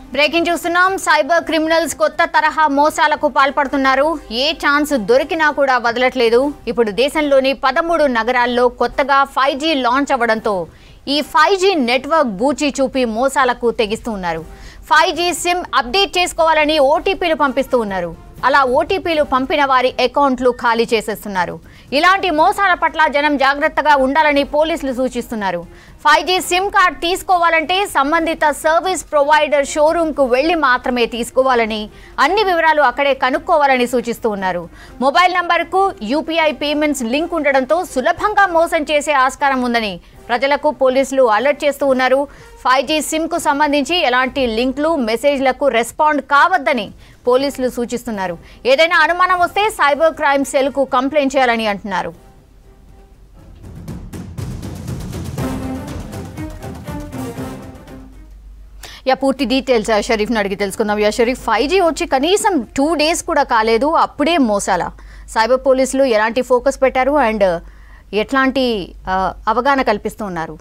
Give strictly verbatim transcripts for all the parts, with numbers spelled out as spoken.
Breaking చూస్తున్నాం. Cyber criminals కొత్త తరహా మోసాలకు పాల్పడుతున్నారు. ఏ ఛాన్స్ దొరికినా కూడా వదలట్లేదు. ఇప్పుడు దేశంలోని పదమూడు నగరాల్లో కొత్తగా ఫైవ్ జీ లాంచ్ అవ్వడంతో ఈ ఫైవ్ జీ నెట్వర్క్ బూచి చూపి మోసాలకు తెగిస్తూ ఉన్నారు. ఫైవ్ జీ సిమ్ అప్డేట్ చేసుకోవాలని ఓటీపీలు పంపిస్తూ ఉన్నారు. అలా ఓటీపీలు పంపిన వారి అకౌంట్లు ఖాళీ చేసేస్తున్నారు. ఇలాంటి మోసాల పట్ల జనం జాగ్రత్తగా ఉండాలని పోలీసులు సూచిస్తున్నారు. ఫైవ్ జీ సిమ్ కార్డ్ తీసుకోవాలంటే సంబంధిత సర్వీస్ ప్రొవైడర్ షోరూంకు వెళ్లి మాత్రమే తీసుకోవాలని, అన్ని వివరాలు అక్కడే కనుక్కోవాలని సూచిస్తూ ఉన్నారు. మొబైల్ నంబర్కు యూపీఐ పేమెంట్స్ లింక్ ఉండడంతో సులభంగా మోసం చేసే ఆస్కారం ఉందని ప్రజలకు పోలీసులు అలర్ట్ చేస్తూ ఉన్నారు. ఫైవ్ జీ సిమ్కు సంబంధించి ఎలాంటి లింక్లు మెసేజ్లకు రెస్పాండ్ కావద్దని పోలీసులు సూచిస్తున్నారు. ఏదైనా అనుమానం వస్తే సైబర్ క్రైమ్ సెల్కు కంప్లైంట్ చేయాలని అంటున్నారు. యా పూర్తి డీటెయిల్స్ షరీఫ్ని అడిగి తెలుసుకుందాం. యా షరీఫ్, ఫైవ్ జీ వచ్చి కనీసం టూ డేస్ కూడా కాలేదు, అప్పుడే మోసాల. సైబర్ పోలీసులు ఎలాంటి ఫోకస్ పెట్టారు అండ్ ఎట్లాంటి అవగాహన కల్పిస్తూ ఉన్నారు?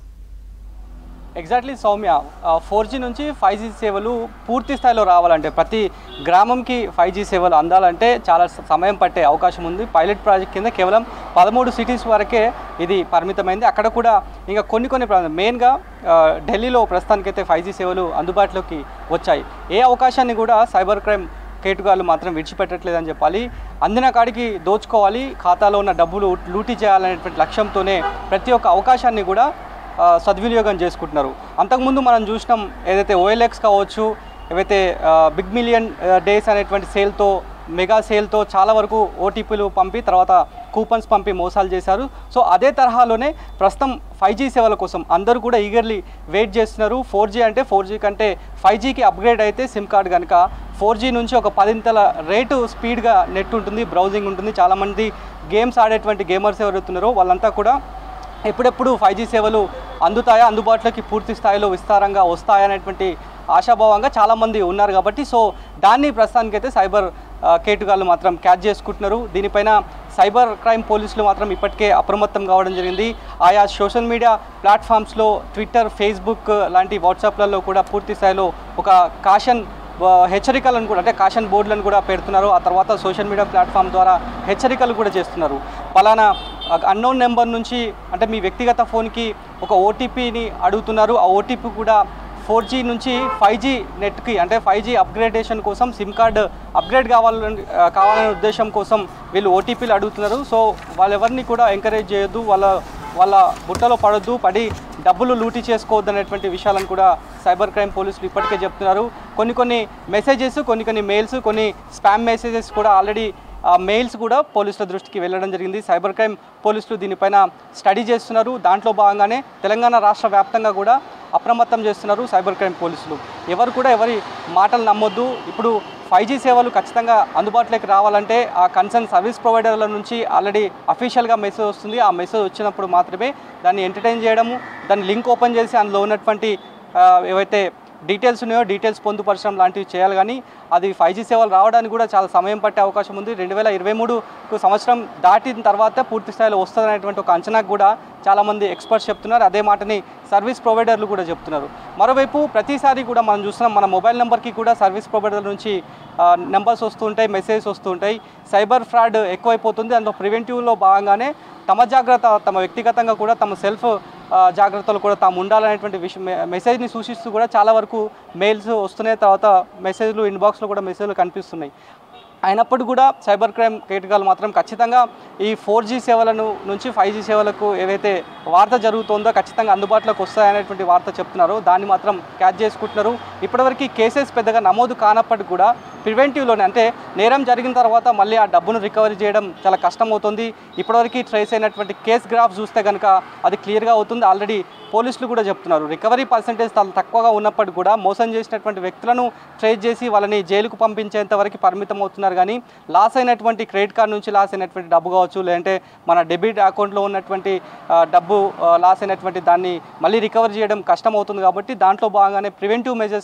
ఎగ్జాక్ట్లీ సౌమ్య, ఫోర్ జీ నుంచి ఫైవ్ జీ సేవలు పూర్తి స్థాయిలో రావాలంటే, ప్రతి గ్రామంకి ఫైవ్ జీ సేవలు అందాలంటే చాలా సమయం పట్టే అవకాశం ఉంది. పైలట్ ప్రాజెక్ట్ కింద కేవలం పదమూడు సిటీస్ వరకే ఇది పరిమితమైంది. అక్కడ కూడా ఇంకా కొన్ని కొన్ని మెయిన్గా ఢిల్లీలో ప్రస్తుతానికైతే ఫైవ్ జీ సేవలు అందుబాటులోకి వచ్చాయి. ఏ అవకాశాన్ని కూడా సైబర్ క్రైమ్ కేటుగాళ్ళు మాత్రం విడిచిపెట్టట్లేదని చెప్పాలి. అందిన కాడికి దోచుకోవాలి, ఖాతాలో ఉన్న డబ్బులు లూటీ చేయాలనేటువంటి లక్ష్యంతోనే ప్రతి ఒక్క అవకాశాన్ని కూడా సద్వినియోగం చేసుకుంటున్నారు. అంతకుముందు మనం చూసినాం, ఏదైతే ఓఎల్ఎక్స్ కావచ్చు, ఏవైతే బిగ్ మిలియన్ డేస్ అనేటువంటి సేల్తో, మెగా సేల్తో చాలా వరకు ఓటీపీలు పంపి తర్వాత కూపన్స్ పంపి మోసాలు చేశారు. సో అదే తరహాలోనే ప్రస్తుతం ఫైవ్ జీ సేవల కోసం అందరూ కూడా ఈగర్లీ వెయిట్ చేస్తున్నారు. ఫోర్ జీ అంటే ఫోర్ జీ కంటే ఫైవ్ జీకి అప్గ్రేడ్ అయితే సిమ్ కార్డ్ కనుక ఫోర్ జీ నుంచి ఒక పదింతల రేటు స్పీడ్గా నెట్ ఉంటుంది, బ్రౌజింగ్ ఉంటుంది. చాలామంది గేమ్స్ ఆడేటువంటి గేమర్స్ ఎవరైతున్నారో వాళ్ళంతా కూడా ఎప్పుడెప్పుడు ఫైవ్ జీ సేవలు అందుతాయా, అందుబాటులోకి పూర్తి స్థాయిలో విస్తారంగా వస్తాయా అనేటువంటి ఆశాభావంగా చాలామంది ఉన్నారు. కాబట్టి సో దాన్ని ప్రస్తుతానికైతే సైబర్ కేటుగాళ్ళు మాత్రం క్యాచ్ చేసుకుంటున్నారు. దీనిపైన సైబర్ క్రైమ్ పోలీసులు మాత్రం ఇప్పటికే అప్రమత్తం కావడం జరిగింది. ఆయా సోషల్ మీడియా ప్లాట్ఫామ్స్లో ట్విట్టర్, ఫేస్బుక్ లాంటి వాట్సాప్లలో కూడా పూర్తి స్థాయిలో ఒక కాషన్ హెచ్చరికలను కూడా, అంటే కాషన్ బోర్డులను కూడా పెడుతున్నారు. ఆ తర్వాత సోషల్ మీడియా ప్లాట్ఫామ్ ద్వారా హెచ్చరికలు కూడా చేస్తున్నారు. పలానా అన్నోన్ నెంబర్ నుంచి, అంటే మీ వ్యక్తిగత ఫోన్కి ఒక ఓటీపీని అడుగుతున్నారు. ఆ ఓటీపీ కూడా ఫోర్ జీ నుంచి ఫైవ్ జీ నెట్కి, అంటే ఫైవ్ జీ అప్గ్రేడేషన్ కోసం, సిమ్ కార్డు అప్గ్రేడ్ కావాలని కావాలనే ఉద్దేశం కోసం వీళ్ళు ఓటీపీలు అడుగుతున్నారు. సో వాళ్ళెవరిని కూడా ఎంకరేజ్ చేయొద్దు, వాళ్ళ వాళ్ళ బుట్టలో పడొద్దు, పడి డబ్బులు లూటీ చేసుకోవద్దు అనేటువంటి విషయాలను కూడా సైబర్ క్రైమ్ పోలీసులు ఇప్పటికే చెప్తున్నారు. కొన్ని కొన్ని మెసేజెస్, కొన్ని కొన్ని మెయిల్స్, కొన్ని స్పామ్ మెసేజెస్ కూడా ఆల్రెడీ మెయిల్స్ కూడా పోలీసుల దృష్టికి వెళ్ళడం జరిగింది. సైబర్ క్రైమ్ పోలీసులు దీనిపైన స్టడీ చేస్తున్నారు. దాంట్లో భాగంగానే తెలంగాణ రాష్ట్ర వ్యాప్తంగా కూడా అప్రమత్తం చేస్తున్నారు సైబర్ క్రైమ్ పోలీసులు. ఎవరు కూడా ఎవరి మాటలు నమ్మొద్దు. ఇప్పుడు ఫైవ్ జీ సేవలు ఖచ్చితంగా అందుబాటులోకి రావాలంటే ఆ కన్సర్న్ సర్వీస్ ప్రొవైడర్ల నుంచి ఆల్రెడీ అఫీషియల్గా మెసేజ్ వస్తుంది. ఆ మెసేజ్ వచ్చినప్పుడు మాత్రమే దాన్ని ఎంటర్టైన్ చేయడము, దాన్ని లింక్ ఓపెన్ చేసి అందులో ఉన్నటువంటి ఏవైతే డీటెయిల్స్ ఉన్నాయో డీటెయిల్స్ పొందుపరచడం లాంటివి చేయాలి. కానీ అది ఫైవ్ జీ సేవలు రావడానికి కూడా చాలా సమయం పట్టే అవకాశం ఉంది. రెండు వేల ఇరవై మూడుకు సంవత్సరం దాటిన తర్వాత పూర్తి స్థాయిలో వస్తుందనేటువంటి ఒక అంచనాకు కూడా చాలామంది ఎక్స్పర్ట్స్ చెప్తున్నారు. అదే మాటని సర్వీస్ ప్రొవైడర్లు కూడా చెప్తున్నారు. మరోవైపు ప్రతిసారి కూడా మనం చూస్తున్నాం, మన మొబైల్ నెంబర్కి కూడా సర్వీస్ ప్రొవైడర్ నుంచి నెంబర్స్ వస్తుంటాయి, మెసేజెస్ వస్తుంటాయి. సైబర్ ఫ్రాడ్ ఎక్కువైపోతుంది. అందులో ప్రివెంటివ్లో భాగంగానే తమ జాగ్రత్త, తమ వ్యక్తిగతంగా కూడా తమ సెల్ఫ్ జాగ్రత్తలు కూడా తాము ఉండాలనేటువంటి విషయం మెసేజ్ని సూచిస్తూ కూడా చాలా వరకు మెయిల్స్ వస్తున్నాయి. తర్వాత మెసేజ్లు ఇన్బాక్స్లో కూడా మెసేజ్లు కనిపిస్తున్నాయి. అయినప్పుడు కూడా సైబర్ క్రైమ్ కేటుగాళ్ళు మాత్రం ఖచ్చితంగా ఈ ఫోర్ జీ సేవలను నుంచి ఫైవ్ జీ సేవలకు ఏవైతే వార్త జరుగుతుందో ఖచ్చితంగా అందుబాటులోకి వస్తాయనేటువంటి వార్త చెప్తున్నారో దాన్ని మాత్రం క్యాచ్ చేసుకుంటున్నారు. ఇప్పటివరకు కేసెస్ పెద్దగా నమోదు కానప్పటికీ కూడా ప్రివెంటివ్లోనే, అంటే నేరం జరిగిన తర్వాత మళ్ళీ ఆ డబ్బును రికవరీ చేయడం చాలా కష్టమవుతుంది. ఇప్పటివరకు ట్రేస్ అయినటువంటి కేస్ గ్రాఫ్ చూస్తే కనుక అది క్లియర్గా అవుతుంది. ఆల్రెడీ పోలీసులు కూడా చెప్తున్నారు రికవరీ పర్సంటేజ్ చాలా తక్కువగా ఉన్నప్పటికీ కూడా మోసం చేసినటువంటి వ్యక్తులను ట్రేస్ చేసి వాళ్ళని జైలుకు పంపించేంత వరకు పరిమితం అవుతున్నారు. కానీ లాస్ అయినటువంటి క్రెడిట్ కార్డు నుంచి లాస్ అయినటువంటి డబ్బు కావచ్చు, లేదంటే మన డెబిట్ అకౌంట్లో ఉన్నటువంటి డబ్బు లాస్ అయినటువంటి దాన్ని మళ్ళీ రికవర్ చేయడం కష్టం అవుతుంది. కాబట్టి దాంట్లో భాగంగానే ప్రివెంటివ్ మెజర్స్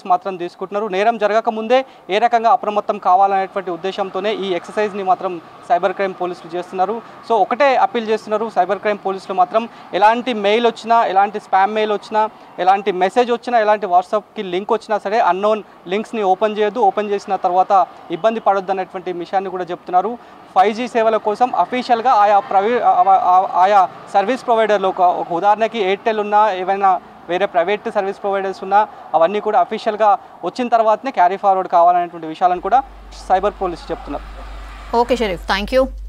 మెజర్స్ మాత్రం తీసుకుంటున్నారు. నేరం జరగక ముందే ఏ రకంగా అప్రమత్తం కావాలనేటువంటి ఉద్దేశంతోనే ఈ ఎక్సర్సైజ్ని మాత్రం సైబర్ క్రైమ్ పోలీసులు చేస్తున్నారు. సో ఒకటే అప్పీల్ చేస్తున్నారు సైబర్ క్రైమ్ పోలీసులు మాత్రం, ఎలాంటి మెయిల్ వచ్చినా, ఎలాంటి స్పామ్ మెయిల్ వచ్చినా, ఎలాంటి మెసేజ్ వచ్చినా, ఎలాంటి వాట్సాప్కి లింక్ వచ్చినా సరే అన్నోన్ లింక్స్ని ఓపెన్ చేయొద్దు. ఓపెన్ చేసిన తర్వాత ఇబ్బంది పడొద్దు అనేటువంటి విషయాన్ని కూడా చెప్తున్నారు. ఫైవ్ జీ సేవల కోసం అఫీషియల్గా ఆయా ప్రవీ ఆయా సర్వీస్ ప్రొవైడర్లు, ఒక ఒక ఉదాహరణకి ఎయిర్టెల్ ఉన్నా, ఏవైనా వేరే ప్రైవేట్ సర్వీస్ ప్రొవైడర్స్ ఉన్నా, అవన్నీ కూడా అఫీషియల్గా వచ్చిన తర్వాతనే క్యారీ ఫార్వర్డ్ కావాలనేటువంటి విషయాలను కూడా సైబర్ పోలీసు చెప్తున్నారు. Okay Sharif, thank you.